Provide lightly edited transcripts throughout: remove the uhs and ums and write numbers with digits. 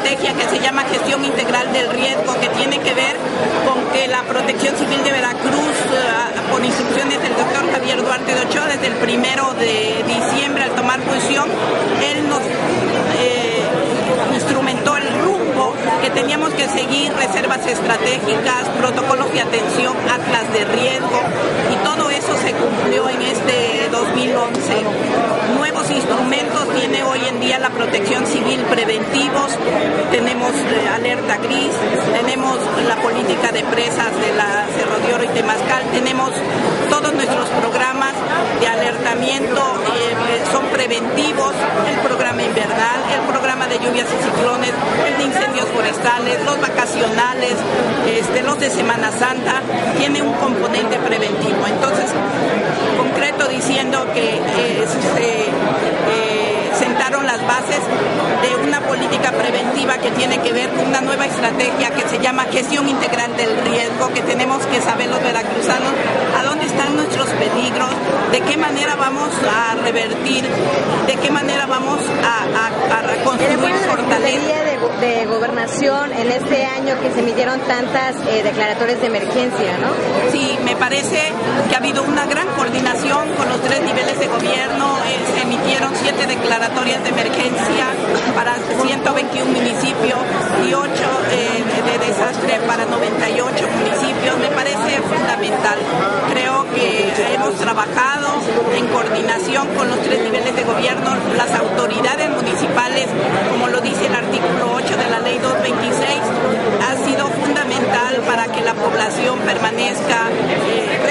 estrategia que se llama Gestión Integral del Riesgo, que tiene que ver con que la Protección Civil de Veracruz, por instrucciones del doctor Javier Duarte de Ochoa, desde el 1 de diciembre al tomar posición, él nos instrumentó el rumbo que teníamos que seguir: reservas estratégicas, protocolos de atención, atlas de riesgo, y todo eso se cumplió en este 2011. Nuevos instrumentos tiene hoy en día la Protección Civil preventivos, tenemos alerta gris, tenemos la política de presas de la Cerro de Oro y Temazcal, tenemos todos nuestros programas de alertamiento, son preventivos, el programa invernal, el programa de lluvias y ciclones, el de incendios forestales, los vacacionales, los de Semana Santa, tiene un componente preventivo. Entonces, concreto diciendo que se sentaron las bases de una política preventiva que tiene que ver con una nueva estrategia que se llama Gestión Integral del Riesgo, que tenemos que saber los veracruzanos a dónde están nuestros peligros, de qué manera vamos a revertir, de qué manera vamos a construir fortaleza. De gobernación en este año que se emitieron tantas declaratorias de emergencia, ¿no? Sí, me parece que ha habido una gran coordinación con los 3 niveles de gobierno. Se emitieron 7 declaratorias de emergencia para 121 municipios y 8 de desastre para 98 municipios. Me parece fundamental. Creo que hemos trabajado en coordinación con los 3 niveles de gobierno, las autoridades municipales, como lo dice el artículo 8 de la ley 226, ha sido fundamental para que la población permanezca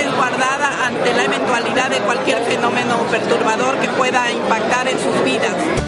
resguardada ante la eventualidad de cualquier fenómeno perturbador que pueda impactar en sus vidas.